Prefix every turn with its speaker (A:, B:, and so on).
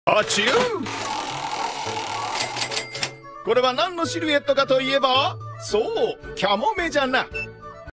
A: あちゅう。これは何のシルエットかといえば、そう、キャモメじゃな。